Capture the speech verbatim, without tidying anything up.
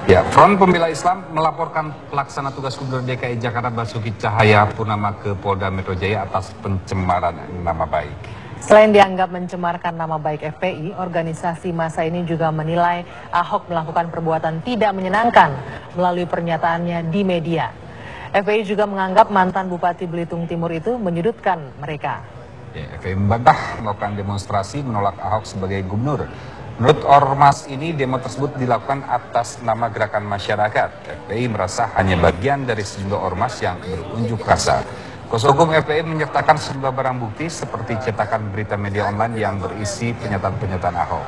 Ya, Front Pembela Islam melaporkan pelaksana tugas Gubernur D K I Jakarta Basuki Cahayapurnama ke Polda Metro Jaya atas pencemaran nama baik. Selain dianggap mencemarkan nama baik F P I, organisasi massa ini juga menilai Ahok melakukan perbuatan tidak menyenangkan melalui pernyataannya di media. F P I juga menganggap mantan Bupati Belitung Timur itu menyudutkan mereka. Ya, F P I membantah melakukan demonstrasi menolak Ahok sebagai gubernur. Menurut ormas ini, demo tersebut dilakukan atas nama gerakan masyarakat. F P I merasa hanya bagian dari sejumlah ormas yang berunjuk rasa. Kuasa hukum F P I menyertakan sejumlah barang bukti seperti cetakan berita media online yang berisi pernyataan-pernyataan Ahok.